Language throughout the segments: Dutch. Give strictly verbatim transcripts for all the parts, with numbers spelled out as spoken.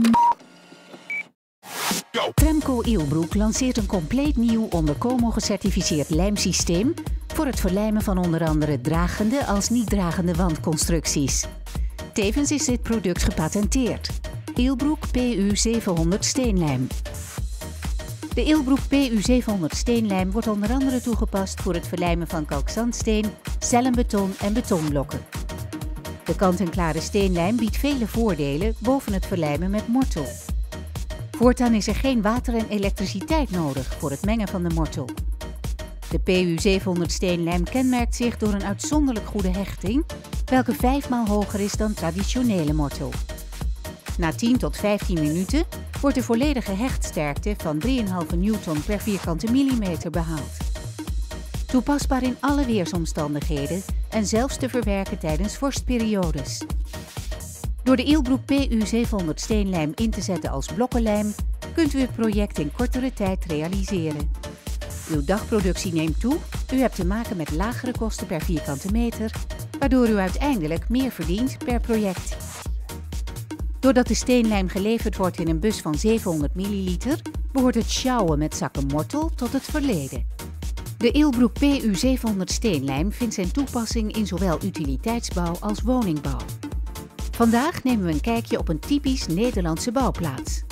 Tremco Eelbroek lanceert een compleet nieuw onder Como gecertificeerd lijmsysteem voor het verlijmen van onder andere dragende als niet-dragende wandconstructies. Tevens is dit product gepatenteerd. Eelbroek P U zevenhonderd steenlijm. De Eelbroek P U zevenhonderd steenlijm wordt onder andere toegepast voor het verlijmen van kalkzandsteen, cellenbeton en betonblokken. De kant-en-klare steenlijm biedt vele voordelen boven het verlijmen met mortel. Voortaan is er geen water en elektriciteit nodig voor het mengen van de mortel. De P U zevenhonderd steenlijm kenmerkt zich door een uitzonderlijk goede hechting, welke vijfmaal hoger is dan traditionele mortel. Na tien tot vijftien minuten wordt de volledige hechtsterkte van drie komma vijf newton per vierkante millimeter behaald. Toepasbaar in alle weersomstandigheden en zelfs te verwerken tijdens vorstperiodes. Door de Eelbroek P U zevenhonderd steenlijm in te zetten als blokkenlijm, kunt u het project in kortere tijd realiseren. Uw dagproductie neemt toe, u hebt te maken met lagere kosten per vierkante meter, waardoor u uiteindelijk meer verdient per project. Doordat de steenlijm geleverd wordt in een bus van zevenhonderd milliliter, behoort het sjouwen met zakken mortel tot het verleden. De Eelbroek P U zevenhonderd steenlijm vindt zijn toepassing in zowel utiliteitsbouw als woningbouw. Vandaag nemen we een kijkje op een typisch Nederlandse bouwplaats.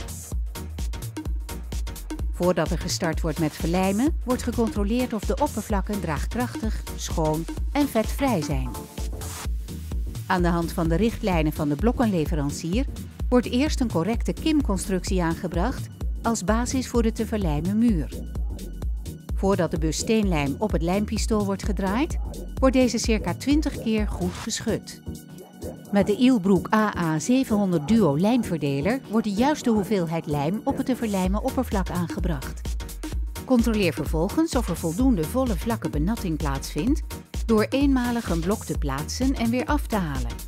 Voordat er gestart wordt met verlijmen, wordt gecontroleerd of de oppervlakken draagkrachtig, schoon en vetvrij zijn. Aan de hand van de richtlijnen van de blokkenleverancier wordt eerst een correcte kimconstructie aangebracht als basis voor de te verlijmen muur. Voordat de bus steenlijm op het lijmpistool wordt gedraaid, wordt deze circa twintig keer goed geschud. Met de Eelbroek A A zevenhonderd Duo lijmverdeler wordt de juiste hoeveelheid lijm op het te verlijmen oppervlak aangebracht. Controleer vervolgens of er voldoende volle vlakke benatting plaatsvindt door eenmalig een blok te plaatsen en weer af te halen.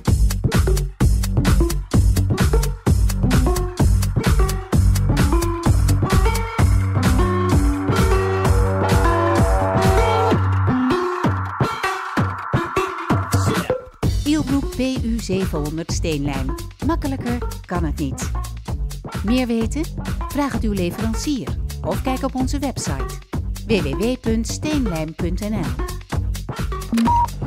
Eelbroek P U zevenhonderd steenlijm. Makkelijker kan het niet. Meer weten? Vraag het uw leverancier of kijk op onze website w w w punt steenlijm punt n l.